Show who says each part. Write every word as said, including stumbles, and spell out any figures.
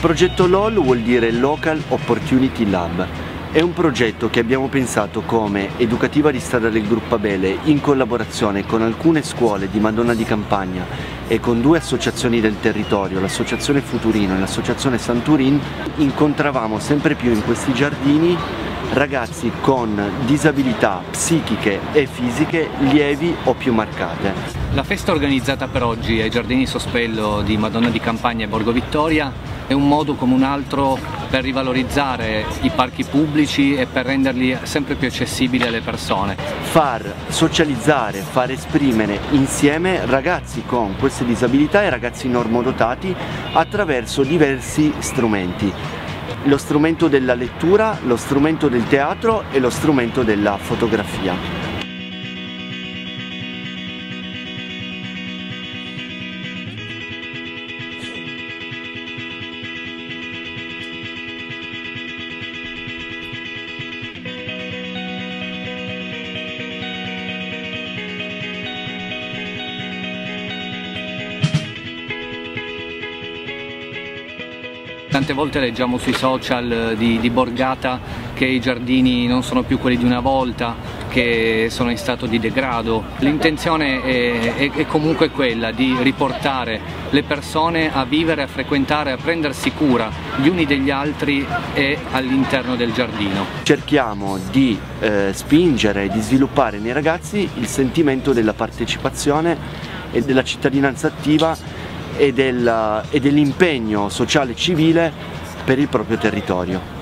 Speaker 1: progetto L O L vuol dire Local Opportunity Lab. È un progetto che abbiamo pensato come Educativa di Strada del Gruppo Abele in collaborazione con alcune scuole di Madonna di Campagna e con due associazioni del territorio, l'associazione Futurino e l'associazione Santurin. Incontravamo sempre più in questi giardini ragazzi con disabilità psichiche e fisiche lievi o più marcate.
Speaker 2: La festa organizzata per oggi ai Giardini Sospello di Madonna di Campagna e Borgo Vittoria è un modo come un altro per rivalorizzare i parchi pubblici e per renderli sempre più accessibili alle persone.
Speaker 1: Far socializzare, far esprimere insieme ragazzi con queste disabilità e ragazzi normodotati attraverso diversi strumenti. Lo strumento della lettura, lo strumento del teatro e lo strumento della fotografia.
Speaker 2: Tante volte leggiamo sui social di, di Borgata che i giardini non sono più quelli di una volta, che sono in stato di degrado. L'intenzione è, è, è comunque quella di riportare le persone a vivere, a frequentare, a prendersi cura gli uni degli altri e all'interno del giardino. Cerchiamo
Speaker 1: di eh, spingere e di sviluppare nei ragazzi il sentimento della partecipazione e della cittadinanza attiva e dell'impegno sociale e civile per il proprio territorio.